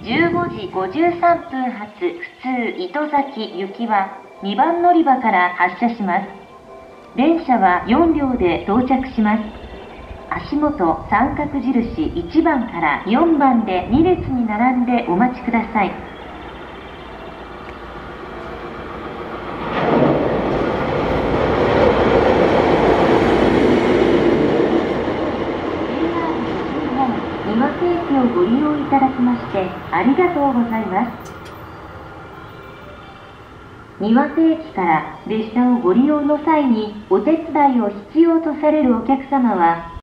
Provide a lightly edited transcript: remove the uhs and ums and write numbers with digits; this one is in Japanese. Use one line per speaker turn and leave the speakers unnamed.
15時53分発普通糸崎行きは2番乗り場から発車します。電車は4両で到着します。足元三角印1番から4番で2列に並んでお待ちください。庭京駅をご利用いただきましてありがとうございます。庭京駅から列車をご利用の際にお手伝いを必要とされるお客様は